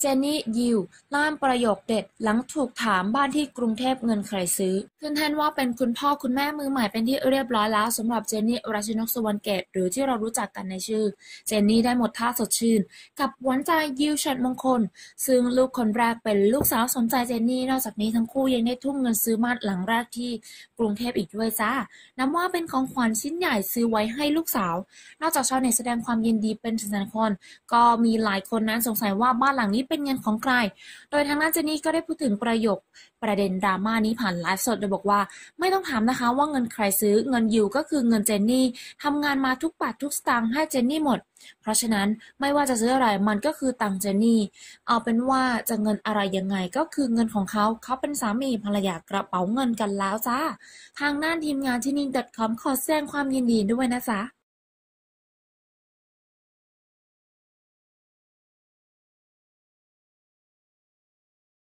นนี่ยิวล่ามประโยคเด็ดหลังถูกถามบ้านที่กรุงเทพเงินใครซื้อขึ้นแทนว่าเป็นคุณพ่อคุณแม่มือใหม่เป็นที่เรียบร้อยแล้วสำหรับเจนนี่รัชนกสุวรรณเกตหรือที่เรารู้จักกันในชื่อเจนนี่ได้หมดท่าสดชื่นกับหวานใจยิวฉัตรมงคลซึ่งลูกคนแรกเป็นลูกสาวสมใจเจนนี่นอกจากนี้ทั้งคู่ยังได้ทุ่มเงินซื้อบ้านหลังแรกที่กรุงเทพอีกด้วยจ้านับว่าเป็นของขวัญชิ้นใหญ่ซื้อไว้ให้ลูกสาวนอกจากชาวเน็ตแสดงความยินดีเป็นแสนๆคนก็มีหลายคนนั้นสงสัยว่าบ้านหลังนี้เป็นเงินของใครโดยทางด้านเจนนี่ก็ได้พูดถึงประเด็นดราม่านี้ผ่านไลฟ์สดโดยบอกว่าไม่ต้องถามนะคะว่าเงินใครซื้อเงินยิวก็คือเงินเจนนี่ทำงานมาทุกบาททุกสตางค์ให้เจนนี่หมดเพราะฉะนั้นไม่ว่าจะซื้ออะไรมันก็คือตังค์เจนนี่เอาเป็นว่าจะเงินอะไรยังไงก็คือเงินของเขาเป็นสามีภรรยากระเป๋าเงินกันแล้วจ้าทางด้านทีมงานที่นิ่ง .com ขอแสดงความยินดีด้วยนะจ๊ะ